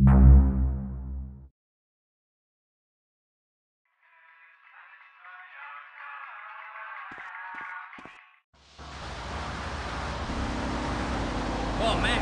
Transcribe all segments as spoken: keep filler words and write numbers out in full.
Oh, man.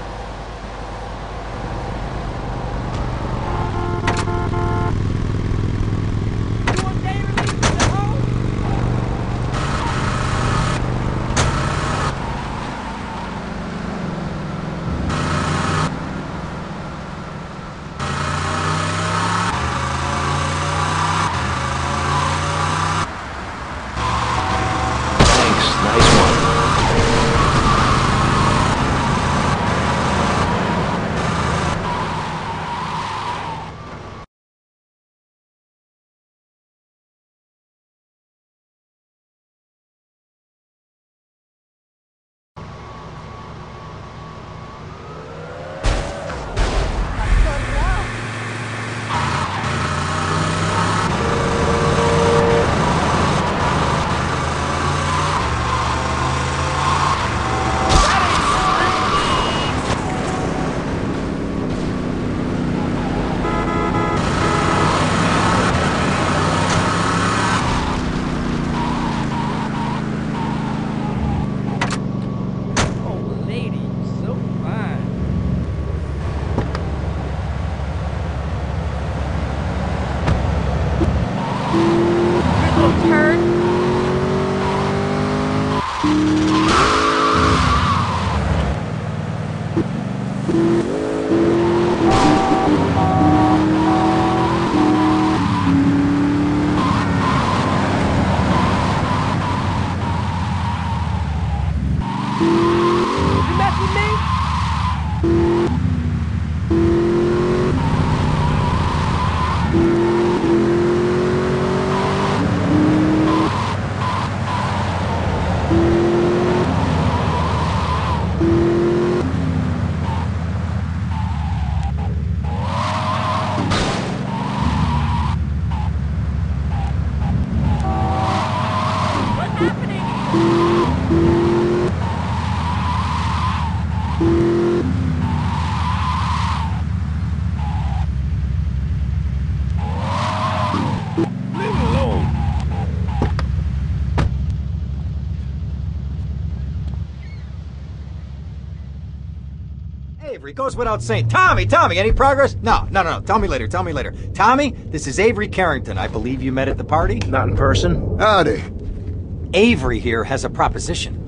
Avery, goes without saying. Tommy, Tommy, any progress? No, no, no, no. Tell me later, tell me later. Tommy, this is Avery Carrington. I believe you met at the party? Not in person. Howdy. Avery here has a proposition.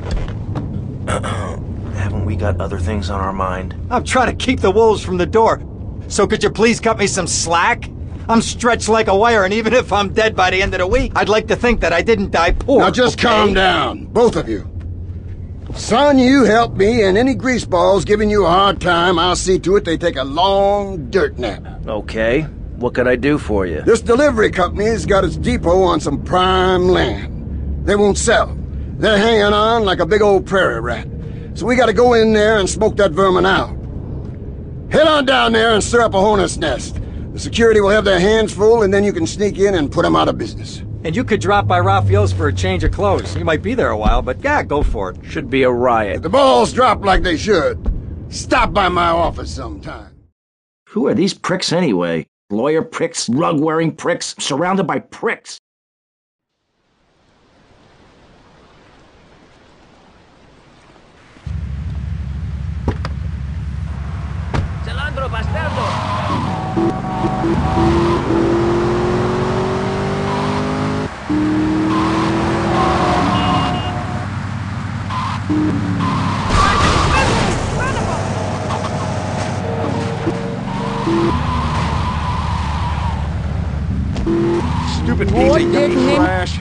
Haven't we got other things on our mind? I'm trying to keep the wolves from the door. So could you please cut me some slack? I'm stretched like a wire, and even if I'm dead by the end of the week, I'd like to think that I didn't die poor. Now just okay? calm down, both of you. Son, you help me, and any greaseballs giving you a hard time, I'll see to it they take a long dirt nap. Okay. What can I do for you? This delivery company's got its depot on some prime land. They won't sell. They're hanging on like a big old prairie rat. So we gotta go in there and smoke that vermin out. Head on down there and stir up a hornet's nest. The security will have their hands full, and then you can sneak in and put them out of business. And you could drop by Raphael's for a change of clothes. You might be there a while, but yeah, go for it. Should be a riot. If the balls drop like they should, stop by my office sometime. Who are these pricks anyway? Lawyer pricks, rug-wearing pricks, surrounded by pricks. Cilantro bastardo! Stupid Boy, piece of didn't yummy him. trash.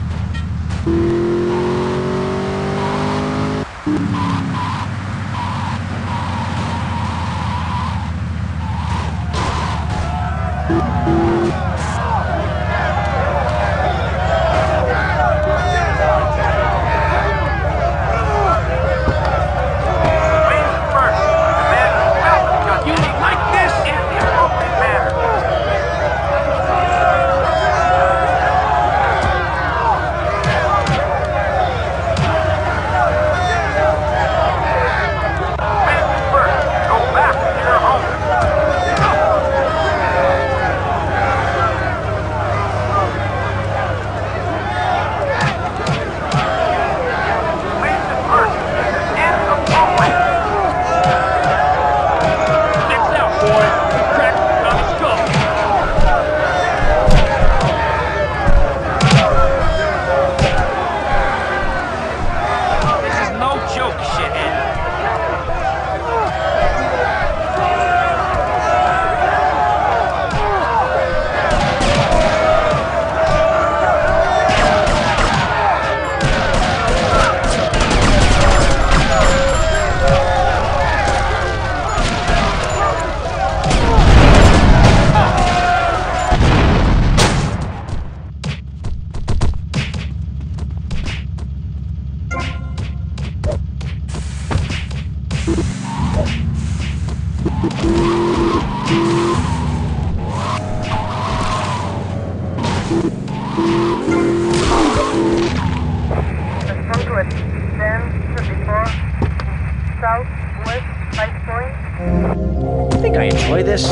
joke, shithead. I think I enjoy this.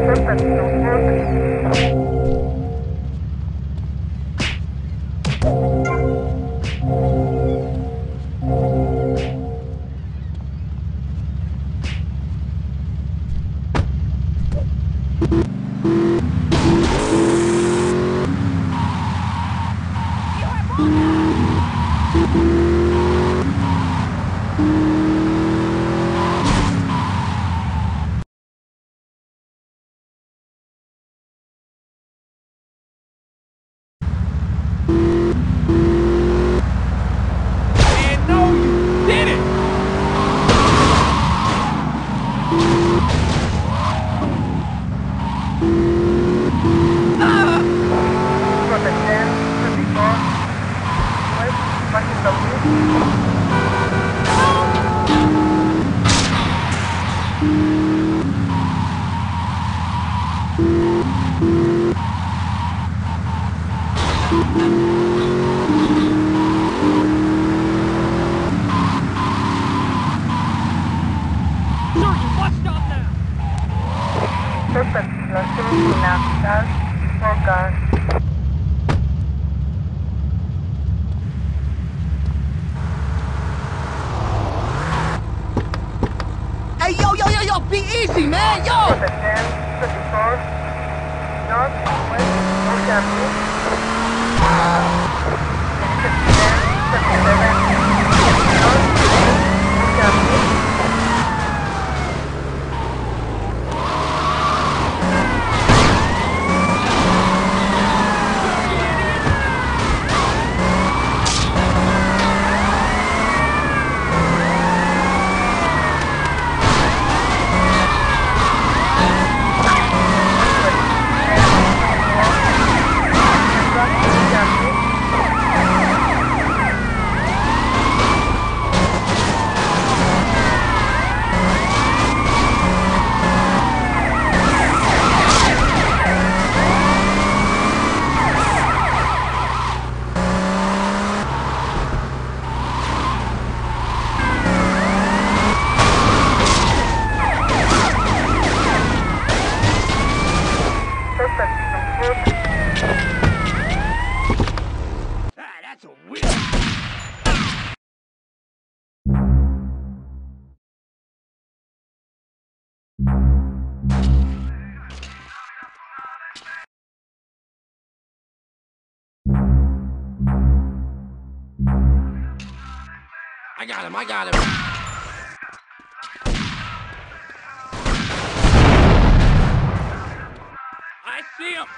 Hey, yo, yo, yo, yo, be easy, man, yo! I got him, I got him. I see him.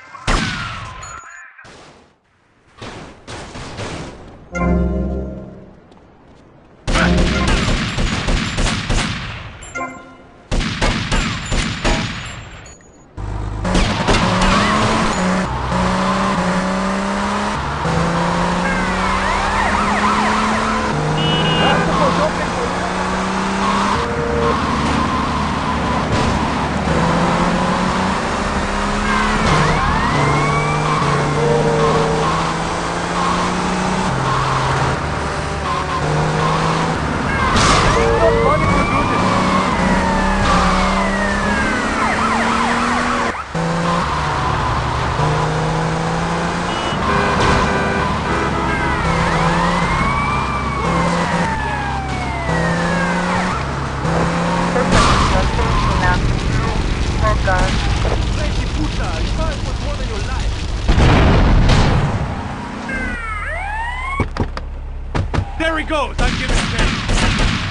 There he goes! I'll give it a chance.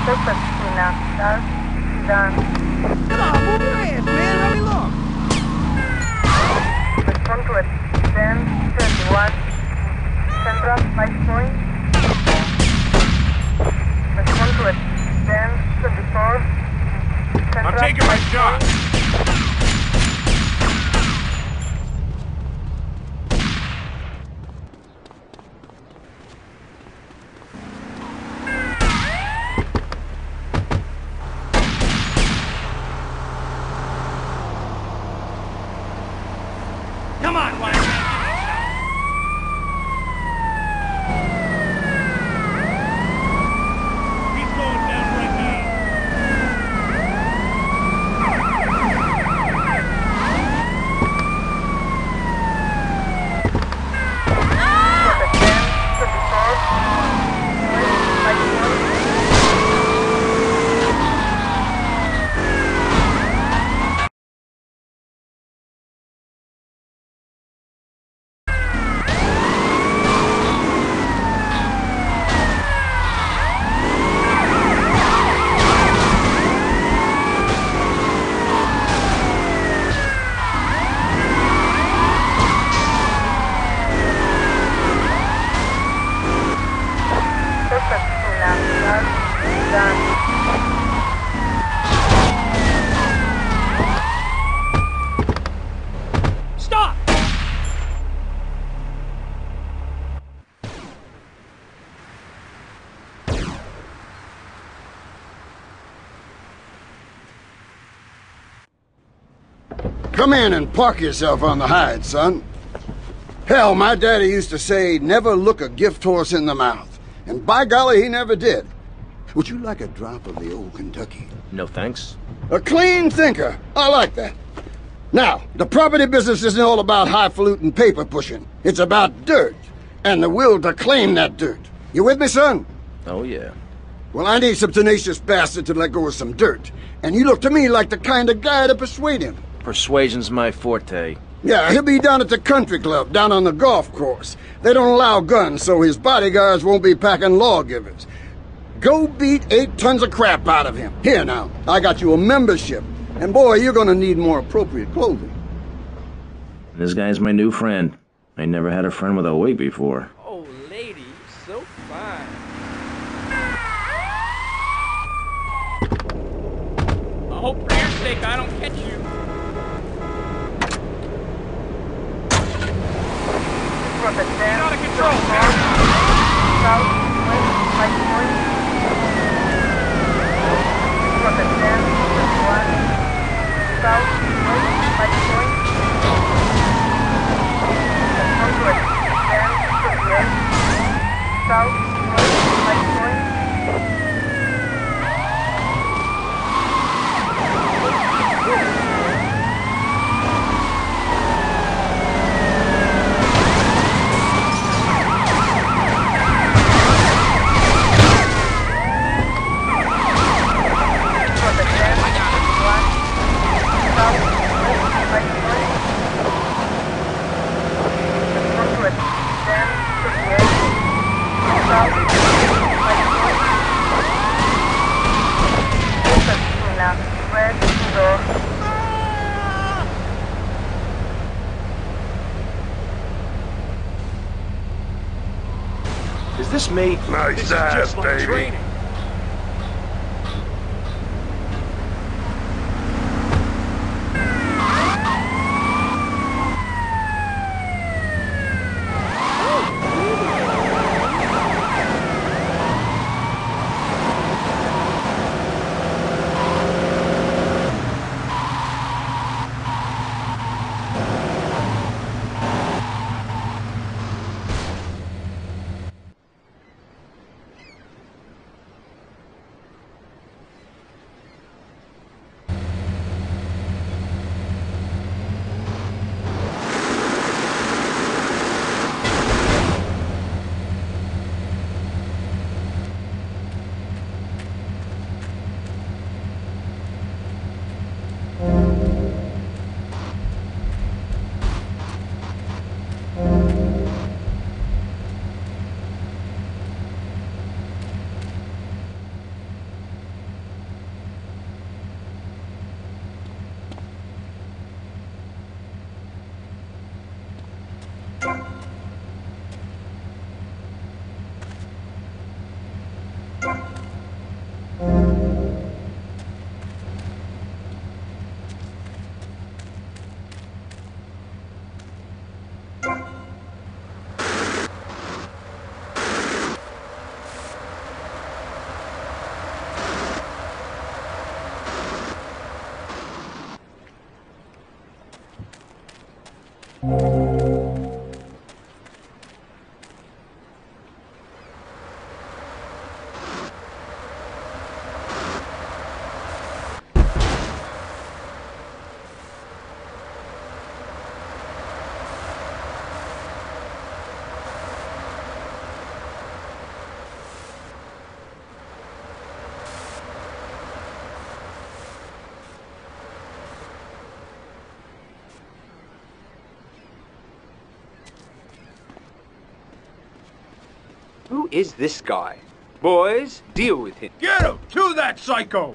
Come on, move your ass, man. Let me look. Respond to it. ten thirty-one. Central, five point. Respond to it. ten twenty-four. Central, I'm taking my five shot. point. Come on, why not? He's going down right now. ten twenty-four. five point. Stop! Come in and park yourself on the hide, son. Hell, my daddy used to say, never look a gift horse in the mouth. And by golly, he never did. Would you like a drop of the old Kentucky? No thanks. A clean thinker. I like that. Now, the property business isn't all about highfalutin paper pushing. It's about dirt, and the will to claim that dirt. You with me, son? Oh, yeah. Well, I need some tenacious bastard to let go of some dirt. And you look to me like the kind of guy to persuade him. Persuasion's my forte. Yeah, he'll be down at the country club, down on the golf course. They don't allow guns, so his bodyguards won't be packing lawgivers. Go beat eight tons of crap out of him. Here now, I got you a membership. And boy, you're gonna need more appropriate clothing. This guy's my new friend. I never had a friend with a wig before. Oh, lady, so fine. I hope for your sake I don't catch you. Get out of control, South, west, five point. ten twenty-one. South, west, five point. Respond to it. ten twenty-eight. South, west, five point. Is this me? Nice ass, baby. Training. Who is this guy? Boys, deal with him. Get him! To that psycho!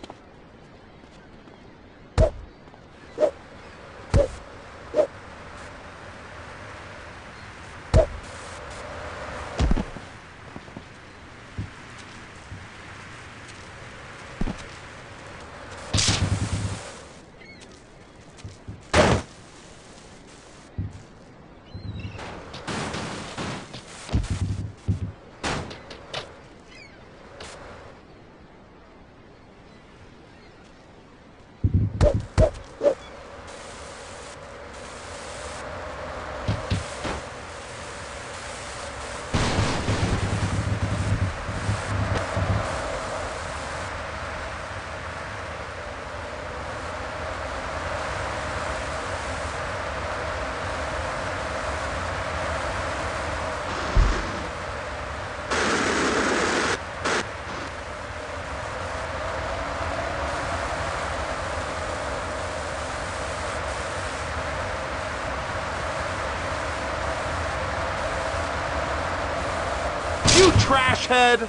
You trash head!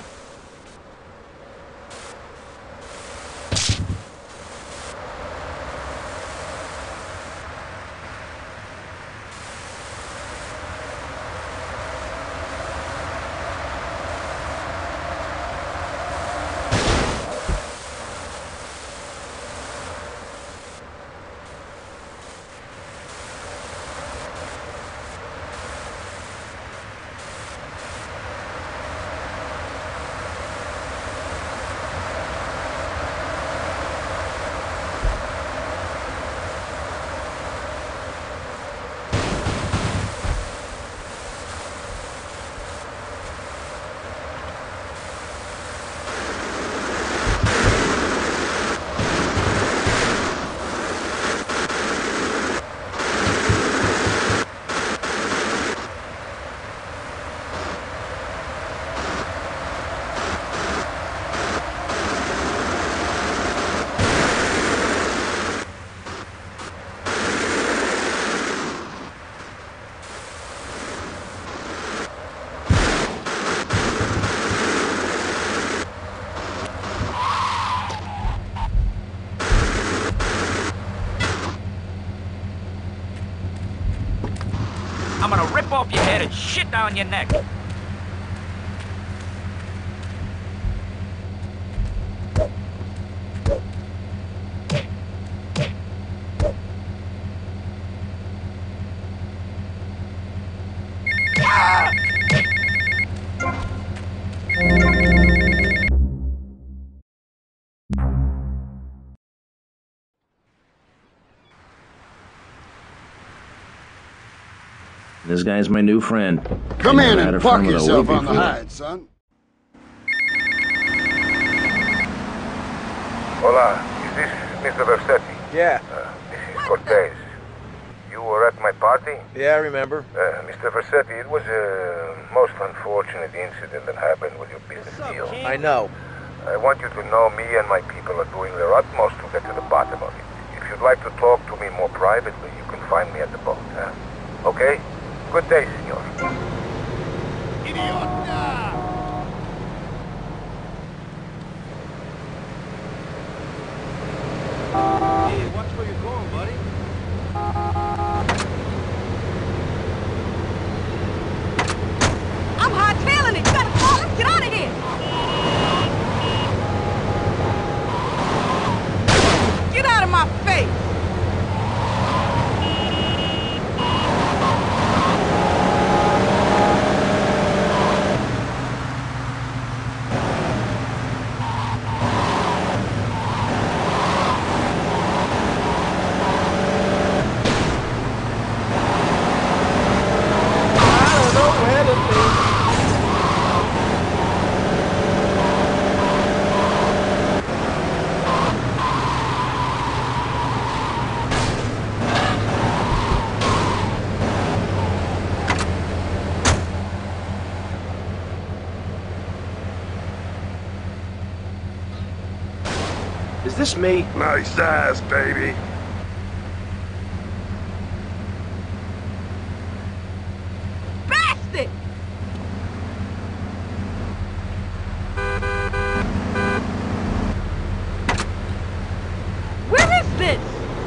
I'm gonna rip off your head and shit down your neck. This guy's my new friend. Come I in never had and a park friend with a yourself week on the before. hide, son. Hola, is this Mister Versetti? Yeah, Uh, this is Cortez. You were at my party? yeah, I remember. Uh, Mister Versetti, it was a most unfortunate incident that happened with your business deal. I know. I want you to know me and my people are doing their utmost to get to the bottom of it. If you'd like to talk to me more privately, you can find me at the boat, huh? Okay? Good day, senor. Hey, watch where you're going, buddy. I'm hightailing it. You gotta call him. Get out of here. Is this me? Nice ass, baby. Bastard! Where is this?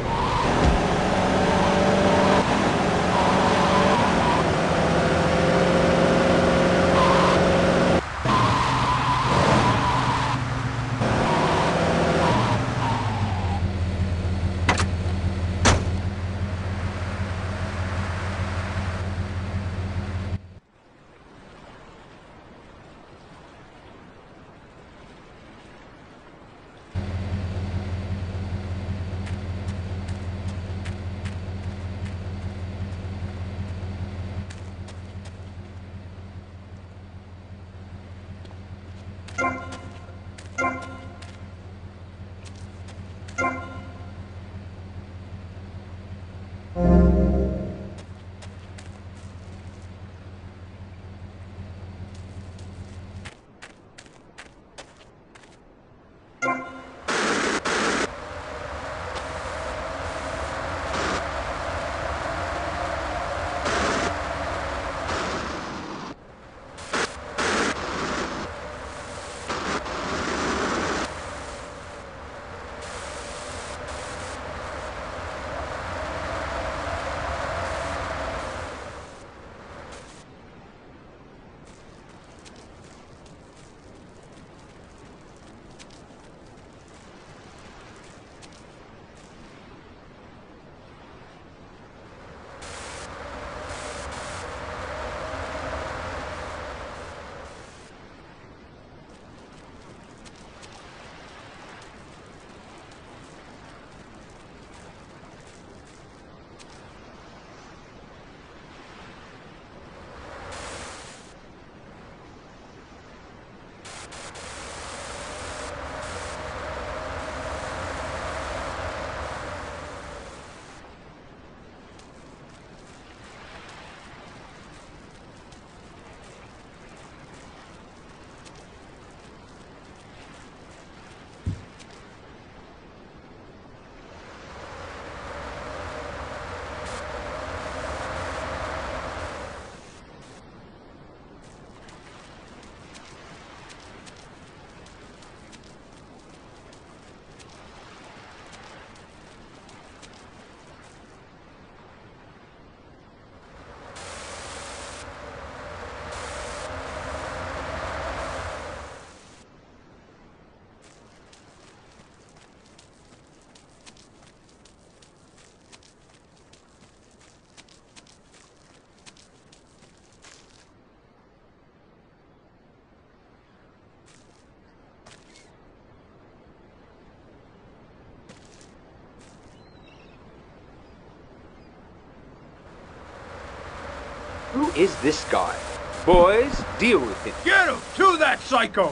Who is this guy? Boys, deal with him. Get him! To that psycho!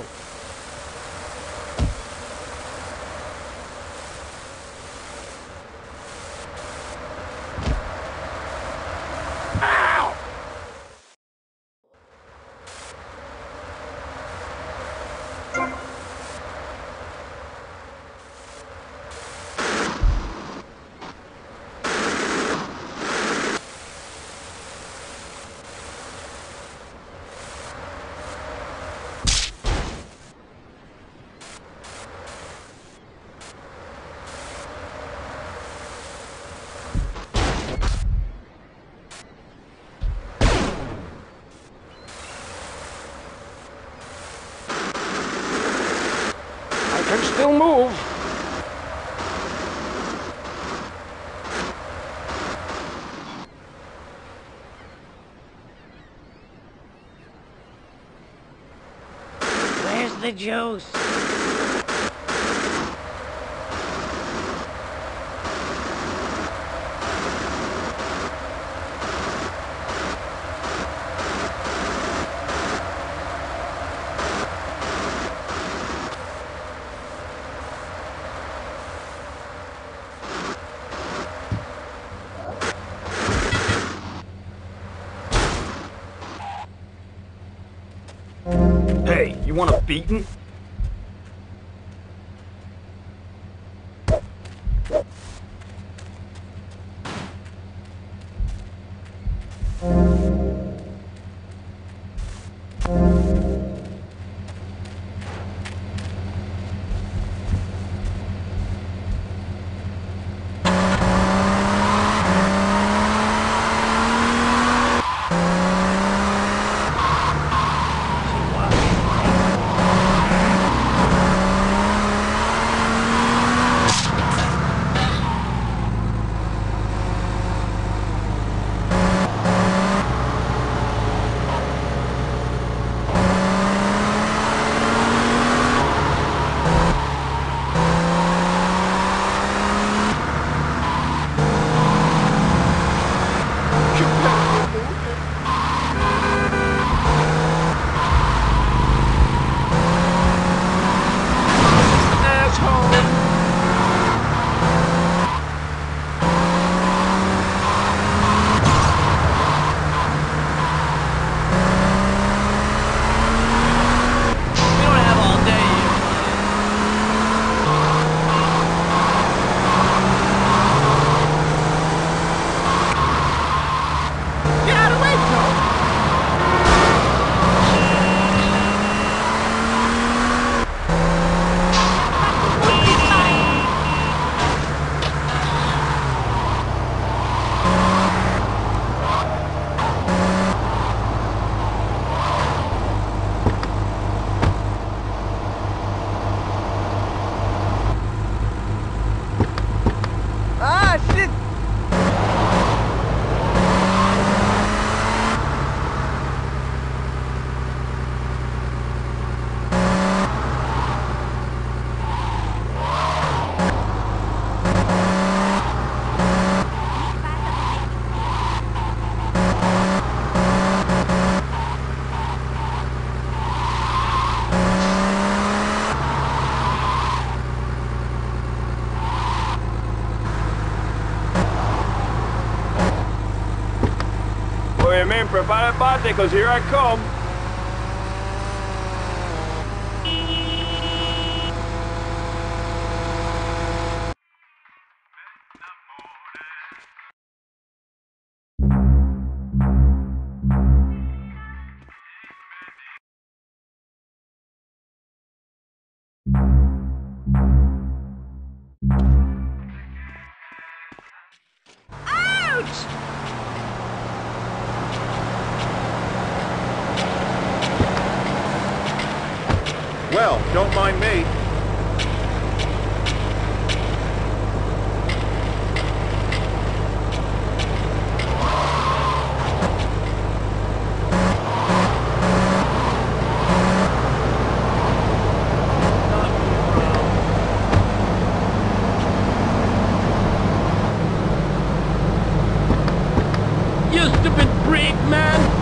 Can still move. Where's the juice? Hey, you want a beating? Men, prepárate, cause here I come. Well, don't mind me. You stupid freak, man!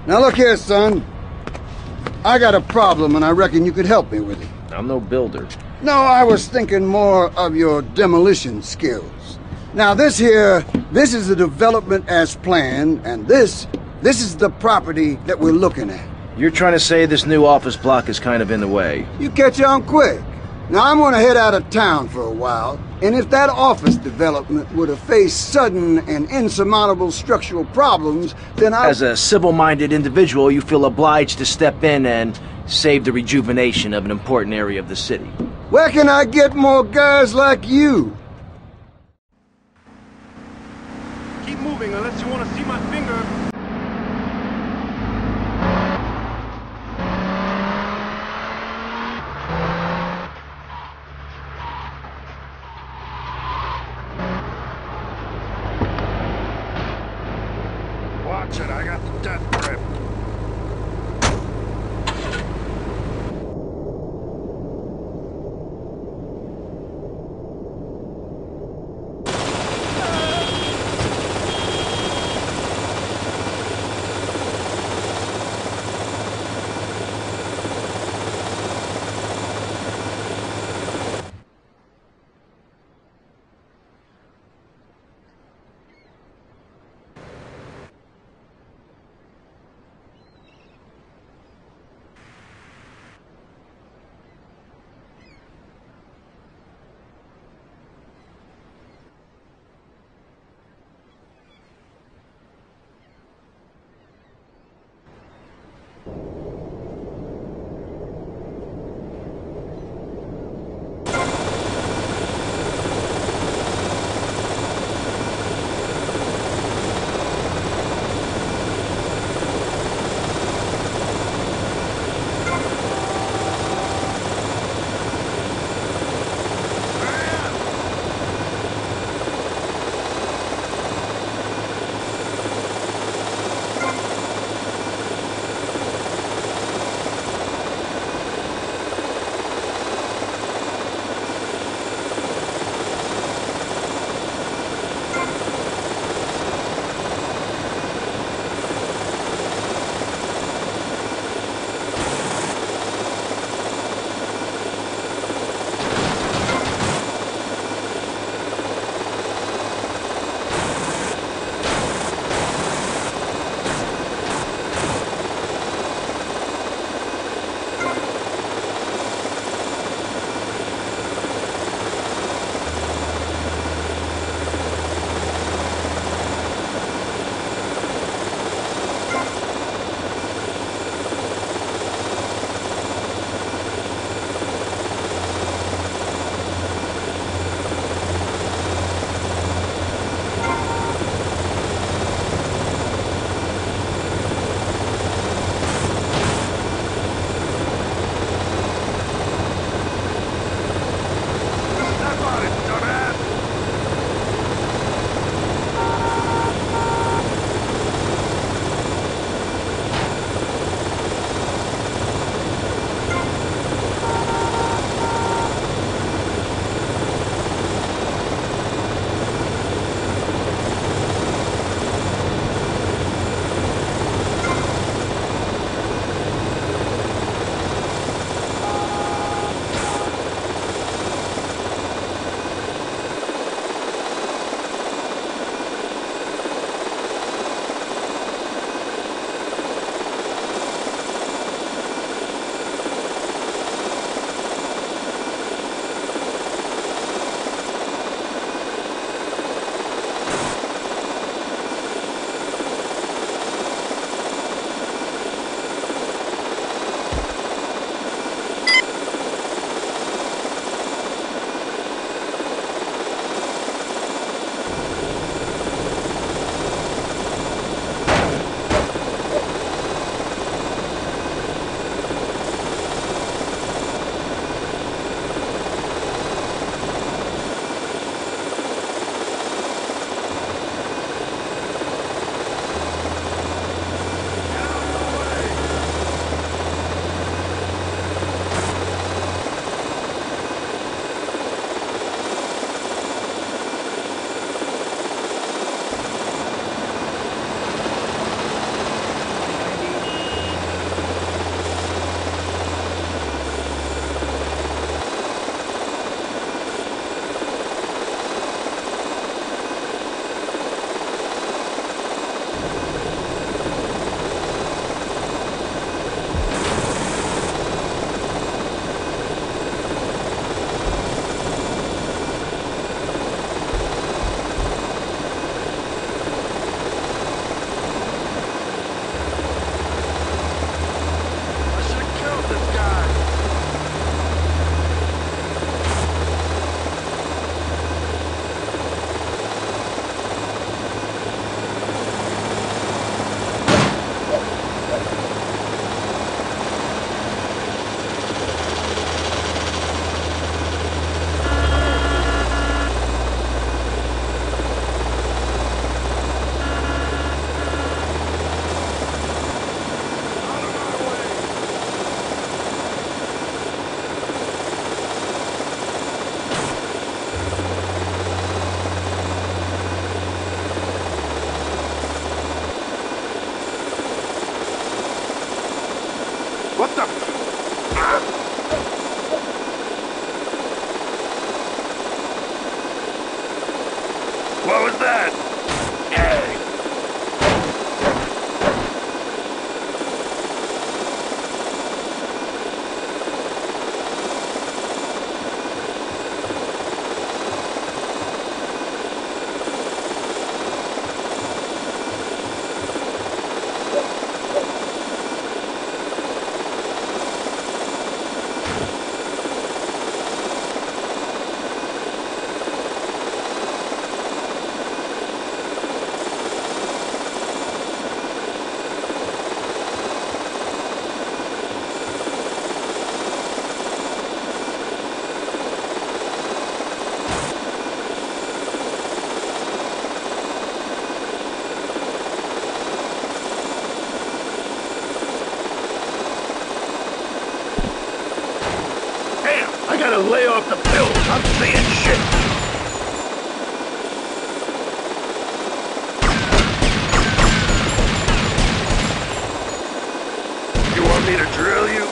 Now look here, son. I got a problem and I reckon you could help me with it. I'm no builder. No, I was thinking more of your demolition skills. Now this here, this is the development as planned, and this, this is the property that we're looking at. You're trying to say this new office block is kind of in the way. You catch on quick. Now I'm gonna head out of town for a while, and if that office development were to face sudden and insurmountable structural problems, then I... As a civil-minded individual, you feel obliged to step in and save the rejuvenation of an important area of the city. Where can I get more guys like you? Keep moving unless you want to see my finger. Watch it, I got the death grip. What the? What was that? I gotta lay off the pills. I'm seeing shit. You want me to drill you?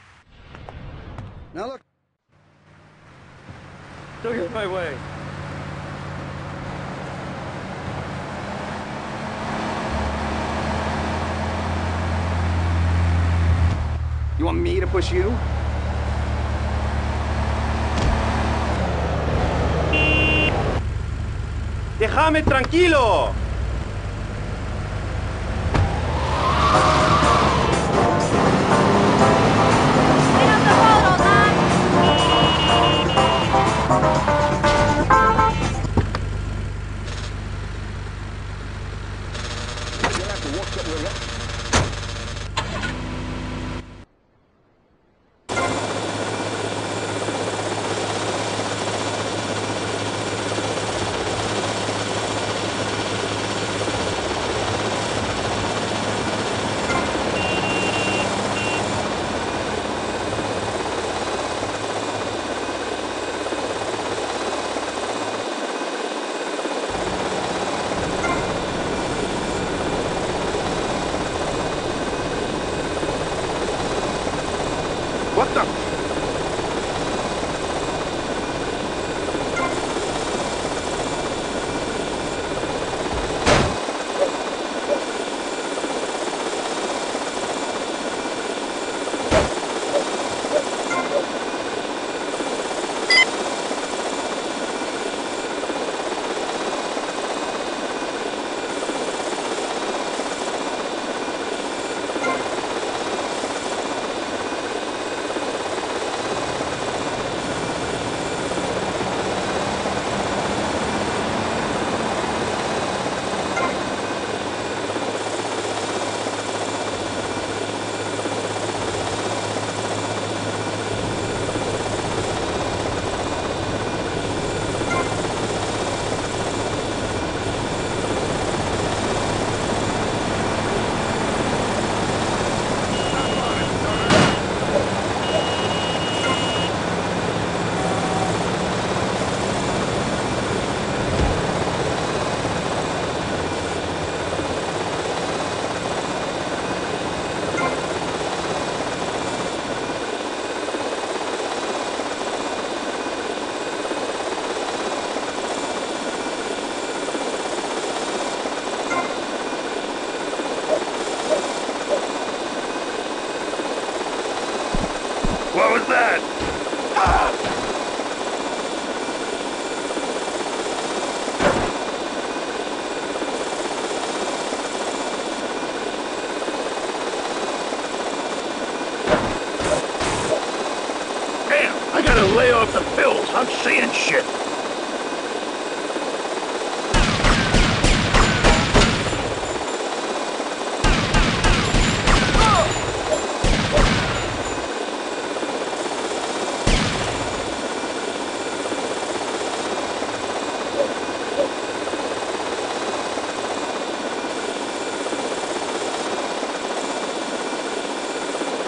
Now look. Don't get my way. You want me to push you? Déjame tranquilo! What the? What was that? Ah! Damn, I gotta lay off the pills. I'm seeing shit.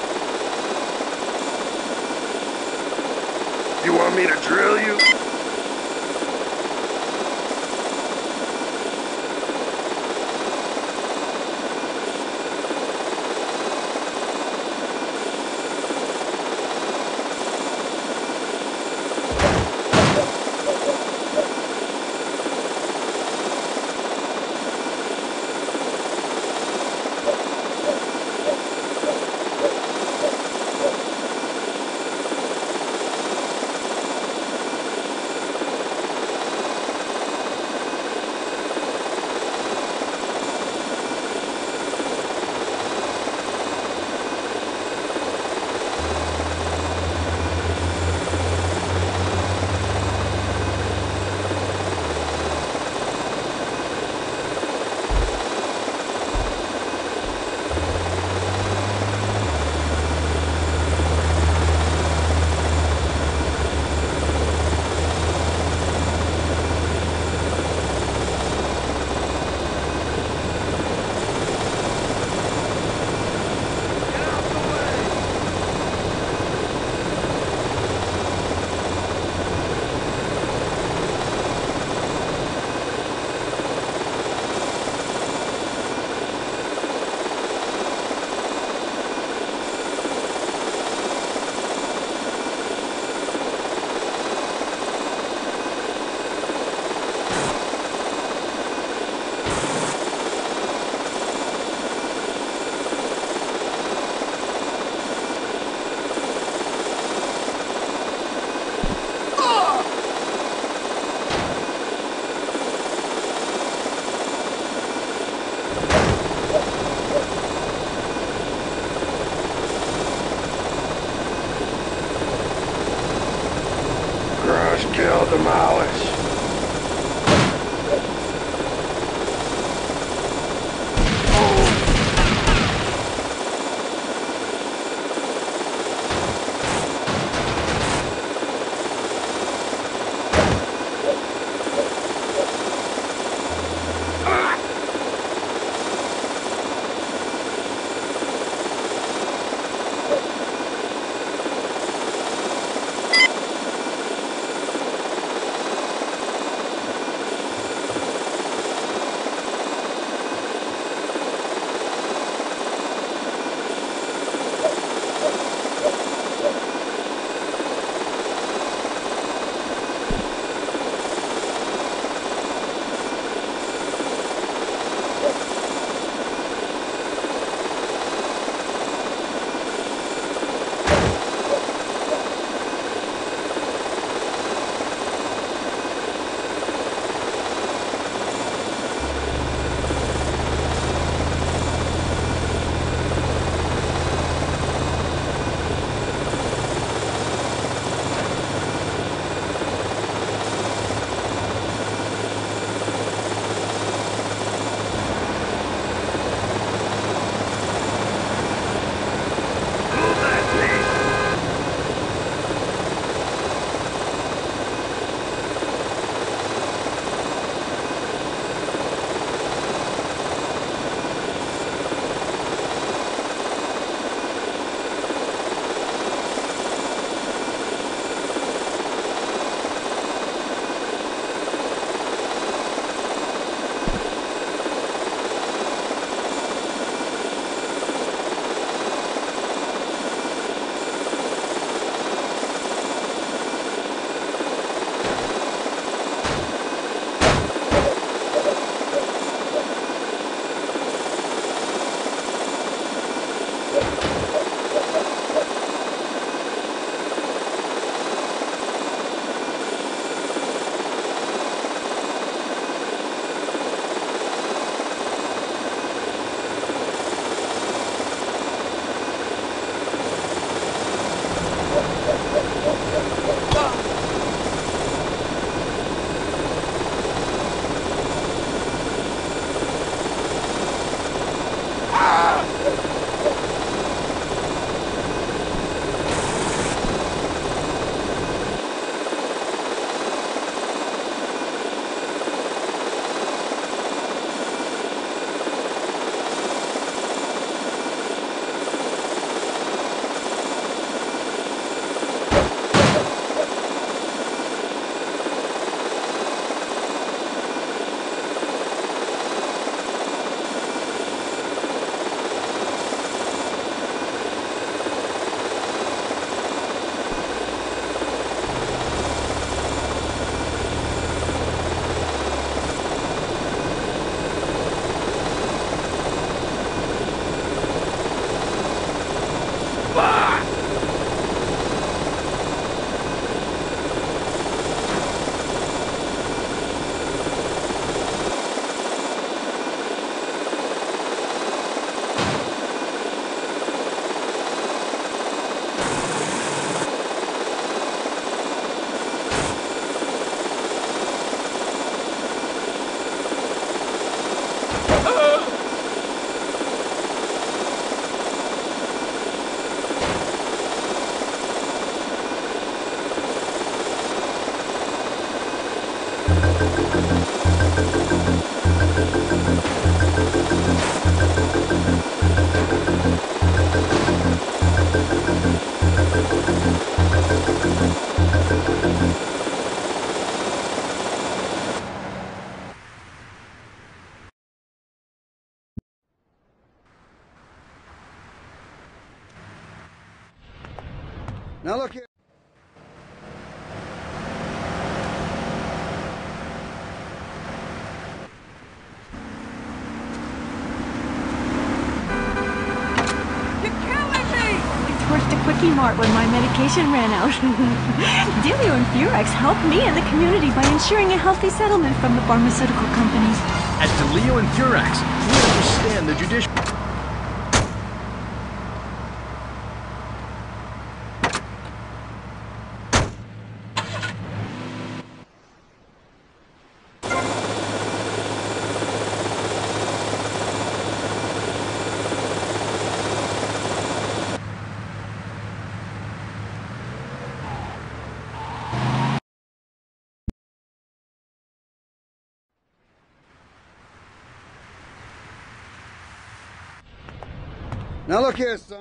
You want me to drill you? demolish. Now look here. Worked a Quickie Mart when my medication ran out. Delio and Furex helped me and the community by ensuring a healthy settlement from the pharmaceutical companies. At Delio and Furex, we understand the judicial... Now look here, son.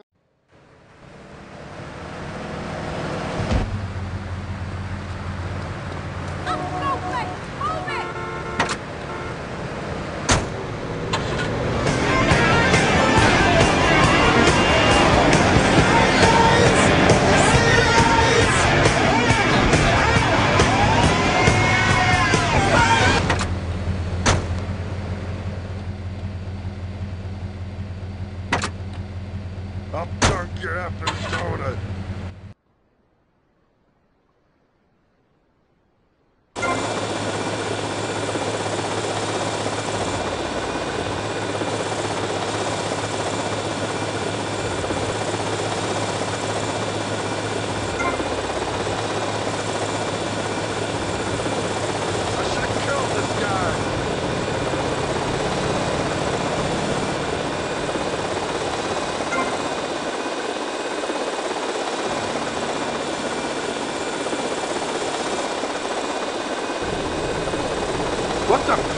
I'll dunk you after soda. I should have killed this guy. What the?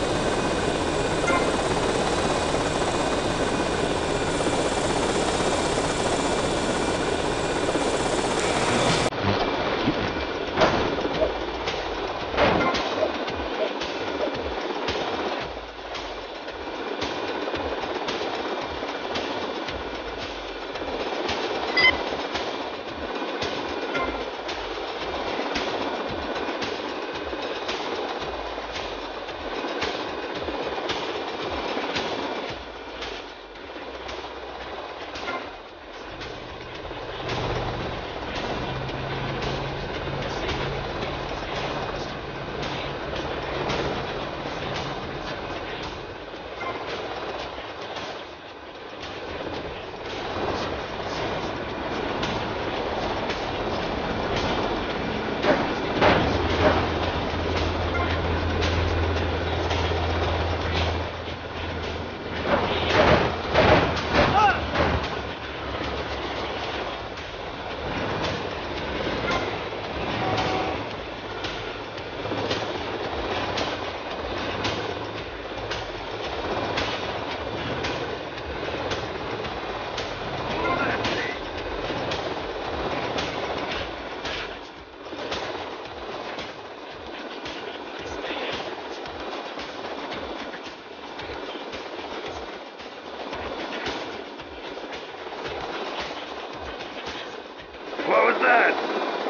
What was that?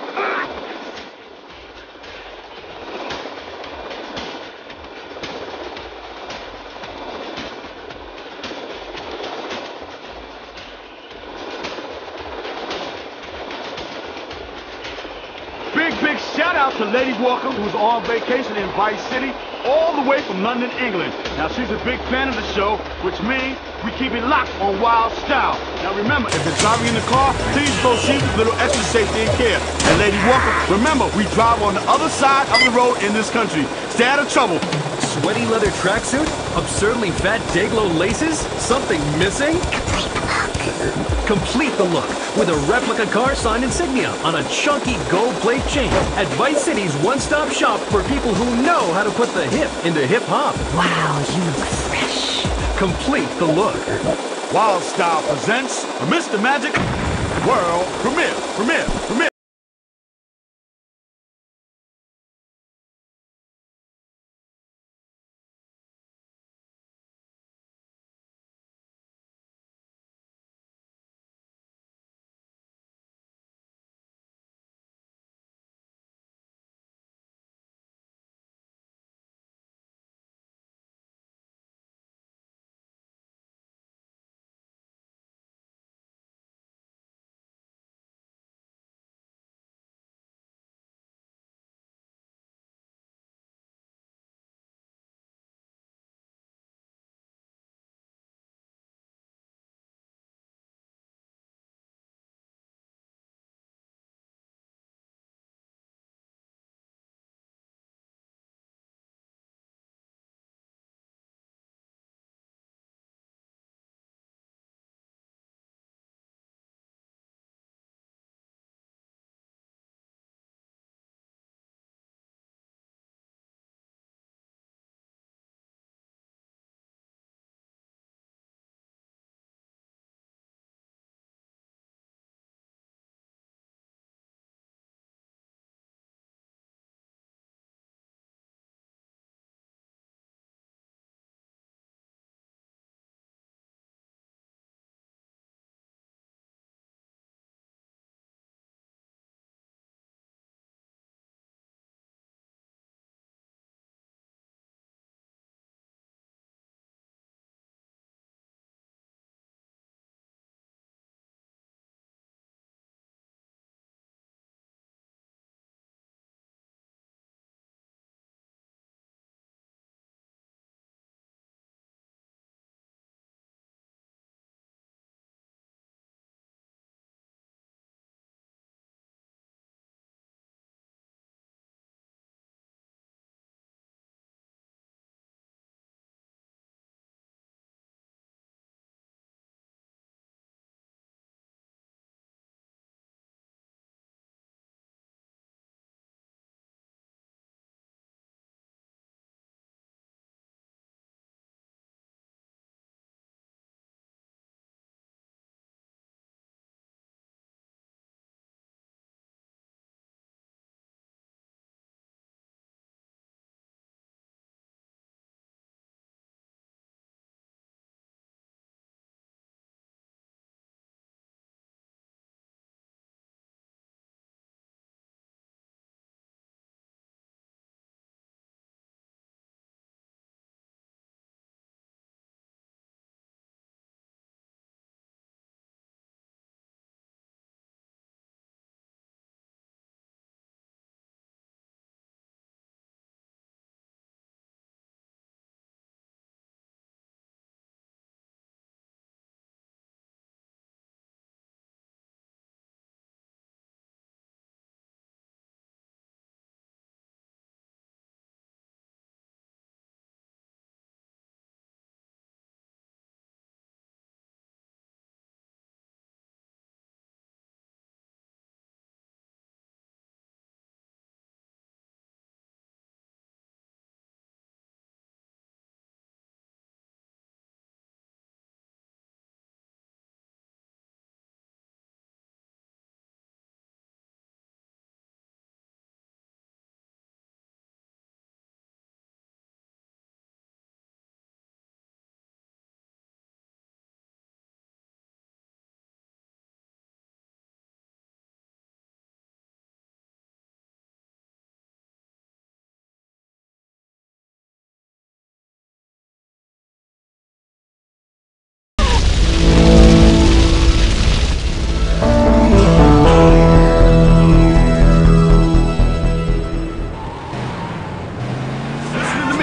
Big, big shout out to Lady Walker, who's on vacation in Vice City, all the way from London, England. Now, she's a big fan of the show, which means we keep it locked on Wild Style. Now, remember, if you're driving in the car, please proceed with a little extra safety and care. And Lady Walker, remember, we drive on the other side of the road in this country. Stay out of trouble. Sweaty leather tracksuit? Absurdly fat Dayglow laces? Something missing? Complete the look with a replica car signed insignia on a chunky gold plate chain at Vice City's one-stop shop for people who know how to put the hip into hip-hop. Wow, you look fresh. Complete the look. Wild Style presents a Mister Magic World Premiere, Premiere, Premiere.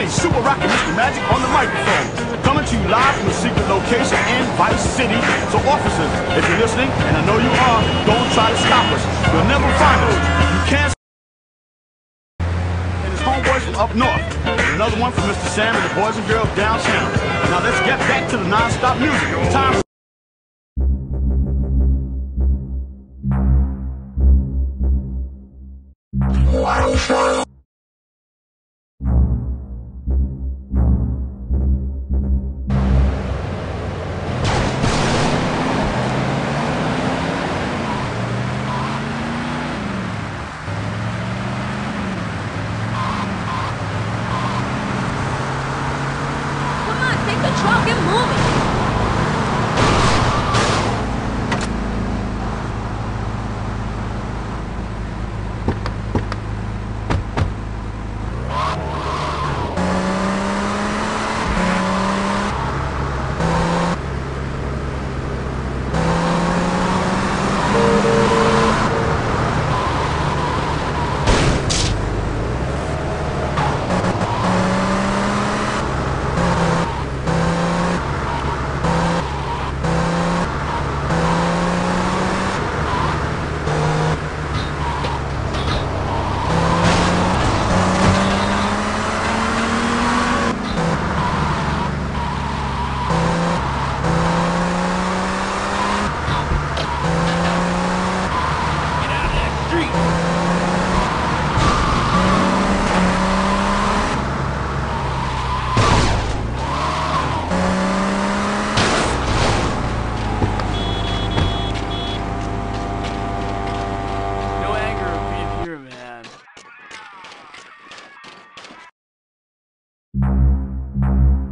me, Super Rocket Mister Magic on the microphone. Coming to you live from a secret location in Vice City. So officers, if you're listening, and I know you are, don't try to stop us. You'll never find us. You can't. And his homeboys from up north. And another one from Mister Sam and the boys and girls downtown. Now let's get back to the non-stop music. Time. Truck and moving. You